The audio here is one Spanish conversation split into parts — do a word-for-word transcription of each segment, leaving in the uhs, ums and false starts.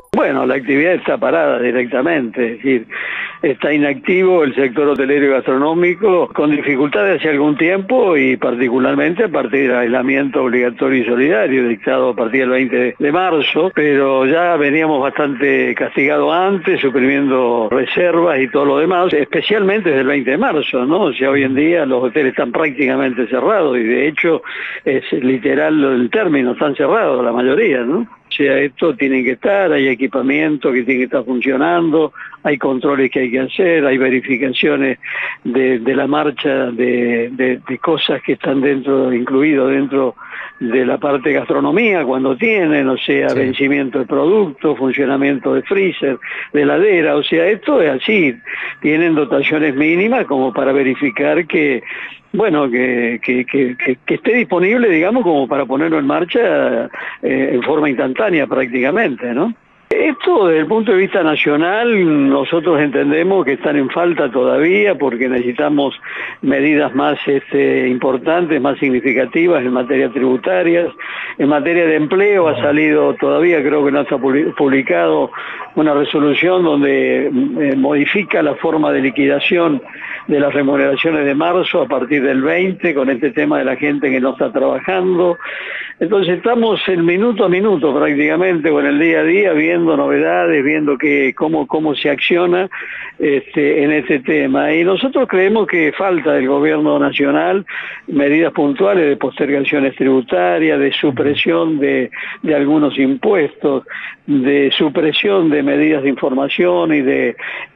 Bueno, la actividad está parada directamente, es decir, está inactivo el sector hotelero y gastronómico con dificultades hace algún tiempo y particularmente a partir del aislamiento obligatorio y solidario dictado a partir del veinte de marzo, pero ya veníamos bastante castigados antes, suprimiendo reservas y todo lo demás, especialmente desde el veinte de marzo, ¿no? O sea, hoy en día los hoteles están prácticamente cerrados y de hecho es literal el término, están cerrados la mayoría, ¿no? O sea, esto tiene que estar, hay equipamiento que tiene que estar funcionando, hay controles que hay que hacer, hay verificaciones de, de la marcha de, de, de cosas que están dentro, incluido dentro de la parte de gastronomía cuando tienen, o sea, sí. Vencimiento de productos, funcionamiento de freezer, de heladera, o sea, esto es así, tienen dotaciones mínimas como para verificar que bueno, que, que, que, que esté disponible, digamos, como para ponerlo en marcha eh, en forma instantánea prácticamente, ¿no? Esto desde el punto de vista nacional nosotros entendemos que están en falta todavía porque necesitamos medidas más este, importantes, más significativas en materia tributaria. En materia de empleo ha salido todavía, creo que no está publicado, una resolución donde eh, modifica la forma de liquidación de las remuneraciones de marzo a partir del veinte con este tema de la gente que no está trabajando. Entonces estamos en minuto a minuto prácticamente con el día a día viendo novedades, viendo que cómo, cómo se acciona este, en este tema. Y nosotros creemos que falta del gobierno nacional medidas puntuales de postergaciones tributarias, de supresión de, de algunos impuestos, de supresión de medidas de información y de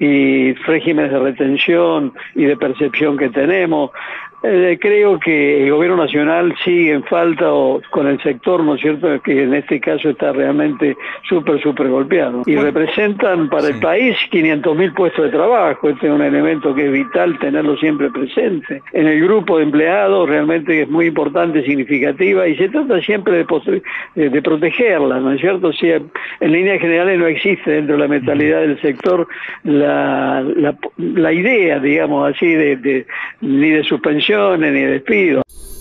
y regímenes de retención y de percepción que tenemos. Eh, creo que el gobierno nacional sigue en falta o con el sector, ¿no es cierto?, que en este caso está realmente súper, súper golpeado. Y representan para sí. el país quinientos mil puestos de trabajo, este es un elemento que es vital tenerlo siempre presente. En el grupo de empleados realmente es muy importante, significativa, y se trata siempre de, de protegerla, ¿no es cierto? O sea, en líneas generales no existe dentro de la mentalidad del sector la, la, la idea, digamos así, de, de ni de suspensión ni despido.